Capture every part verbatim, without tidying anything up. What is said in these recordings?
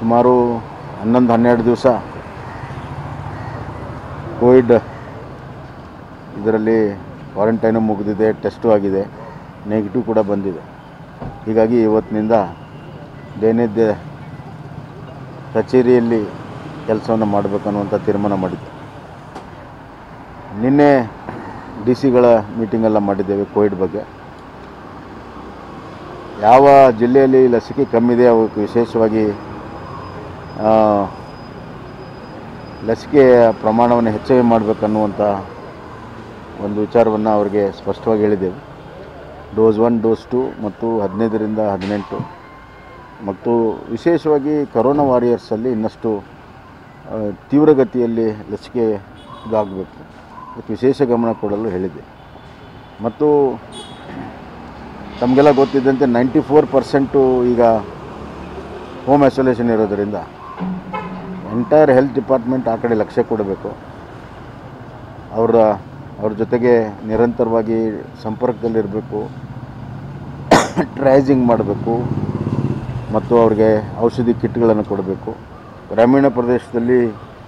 ಸುಮಾರು ಹನ್ನೊಂದು ಹನ್ನೆರಡು ದಿವಸ ಕೋವಿಡ್ ಇದರಲ್ಲಿ ಕ್ವಾರಂಟೈನು ಮುಗಿದಿದೆ, ಟೆಸ್ಟು ಆಗಿದೆ, ನೆಗೆಟಿವ್ ಕೂಡ ಬಂದಿದೆ. ಹೀಗಾಗಿ ಇವತ್ತಿನಿಂದ ದೈನಂದಿನ ಕಚೇರಿಯಲ್ಲಿ ಕೆಲಸವನ್ನು ಮಾಡಬೇಕನ್ನುವಂಥ ತೀರ್ಮಾನ ಮಾಡಿದ್ದೆ. ನಿನ್ನೆ ಡಿ ಸಿಗಳ ಮೀಟಿಂಗೆಲ್ಲ ಮಾಡಿದ್ದೇವೆ ಕೋವಿಡ್ ಬಗ್ಗೆ. ಯಾವ ಜಿಲ್ಲೆಯಲ್ಲಿ ಲಸಿಕೆ ಕಮ್ಮಿದೆ ಅವಕ್ಕೆ ವಿಶೇಷವಾಗಿ ಲಸಿಕೆಯ ಪ್ರಮಾಣವನ್ನು ಹೆಚ್ಚಳ ಮಾಡಬೇಕನ್ನುವಂಥ ಒಂದು ವಿಚಾರವನ್ನು ಅವರಿಗೆ ಸ್ಪಷ್ಟವಾಗಿ ಹೇಳಿದ್ದೇವೆ. ಡೋಸ್ ಒನ್, ಡೋಸ್ ಟು ಮತ್ತು ಹದಿನೈದರಿಂದ ಹದಿನೆಂಟು ಮತ್ತು ವಿಶೇಷವಾಗಿ ಕರೋನಾ ವಾರಿಯರ್ಸಲ್ಲಿ ಇನ್ನಷ್ಟು ತೀವ್ರಗತಿಯಲ್ಲಿ ಲಸಿಕೆ ಇದಾಗಬೇಕು, ಅದಕ್ಕೆ ವಿಶೇಷ ಗಮನ ಕೊಡಲು ಹೇಳಿದೆ. ಮತ್ತು ತಮಗೆಲ್ಲ ಗೊತ್ತಿದ್ದಂತೆ ನೈಂಟಿ ಫೋರ್ ಪರ್ಸೆಂಟು ಈಗ ಹೋಮ್ ಐಸೋಲೇಷನ್ ಇರೋದರಿಂದ ಎಂಟೈರ್ ಹೆಲ್ತ್ ಡಿಪಾರ್ಟ್ಮೆಂಟ್ ಆ ಕಡೆ ಲಕ್ಷ್ಯ ಕೊಡಬೇಕು. ಅವರ ಅವ್ರ ಜೊತೆಗೆ ನಿರಂತರವಾಗಿ ಸಂಪರ್ಕದಲ್ಲಿರಬೇಕು, ಟ್ರೇಸಿಂಗ್ ಮಾಡಬೇಕು ಮತ್ತು ಅವ್ರಿಗೆ ಔಷಧಿ ಕಿಟ್ಗಳನ್ನು ಕೊಡಬೇಕು. ಗ್ರಾಮೀಣ ಪ್ರದೇಶದಲ್ಲಿ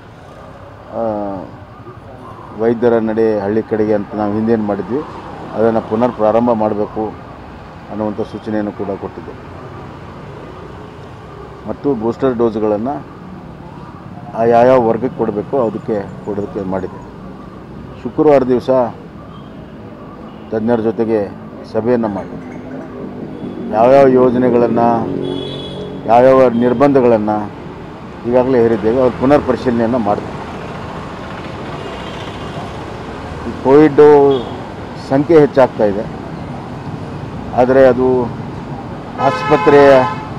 ವೈದ್ಯರ ನಡೆ ಹಳ್ಳಿ ಕಡೆಗೆ ಅಂತ ನಾವು ಹಿಂದೇನು ಮಾಡಿದ್ವಿ ಅದನ್ನು ಪುನರ್ ಪ್ರಾರಂಭ ಮಾಡಬೇಕು ಅನ್ನುವಂಥ ಸೂಚನೆಯನ್ನು ಕೂಡ ಕೊಟ್ಟಿದ್ದೆ. ಮತ್ತು ಬೂಸ್ಟರ್ ಡೋಸ್ಗಳನ್ನು ಯಾವ್ಯಾವ ವರ್ಗಕ್ಕೆ ಕೊಡಬೇಕು ಅದಕ್ಕೆ ಕೊಡೋದಕ್ಕೆ ಮಾಡಿದೆ. ಶುಕ್ರವಾರ ದಿವಸ ತಜ್ಞರ ಜೊತೆಗೆ ಸಭೆಯನ್ನು ಮಾಡಿ ಯಾವ್ಯಾವ ಯೋಜನೆಗಳನ್ನು, ಯಾವ್ಯಾವ ನಿರ್ಬಂಧಗಳನ್ನು ಈಗಾಗಲೇ ಹೇರಿದ್ದೇವೆ ಅವ್ರ ಪುನರ್ ಪರಿಶೀಲನೆಯನ್ನು ಮಾಡ್ತೀವಿ. ಈ ಕೋವಿಡ್ಡು ಸಂಖ್ಯೆ ಹೆಚ್ಚಾಗ್ತಾ ಇದೆ, ಆದರೆ ಅದು ಆಸ್ಪತ್ರೆಯ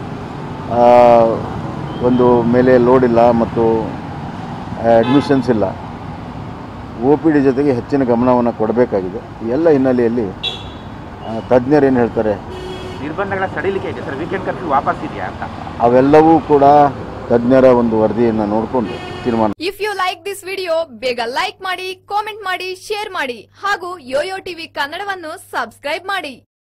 ಒಂದು ಮೇಲೆ ಲೋಡ್ ಇಲ್ಲ ಮತ್ತು ಅಡ್ಮಿಷನ್ಸ್ ಇಲ್ಲ. ಒ ಪಿ ಡಿ ಜೊತೆಗೆ ಹೆಚ್ಚಿನ ಗಮನವನ್ನು ಕೊಡಬೇಕಾಗಿದೆ. ಈ ಎಲ್ಲ ಹಿನ್ನೆಲೆಯಲ್ಲಿ ತಜ್ಞರು ಏನು ಹೇಳ್ತಾರೆ, ನಿರ್ಬಂಧಗಳ ಸಡಿಲಿಕೆ ಇದೆ ಸರ್, ವೀಕೆಂಡ್ ಕರ್ಫ್ಯೂ ವಾಪಸ್ ಇದೆಯಾ ಅಂತ, ಅವೆಲ್ಲವೂ ಕೂಡ ತಜ್ಞರ ಒಂದು ವರದಿಯನ್ನು ನೋಡಿಕೊಂಡು ತೀರ್ಮಾನ. If you like this video ಬೇಗ ಲೈಕ್ ಮಾಡಿ, ಕಾಮೆಂಟ್ ಮಾಡಿ, ಶೇರ್ ಮಾಡಿ ಹಾಗೂ ಯೋಯೋ ಟಿವಿ ಕನ್ನಡವನ್ನು ಸಬ್ಸ್ಕ್ರೈಬ್ ಮಾಡಿ.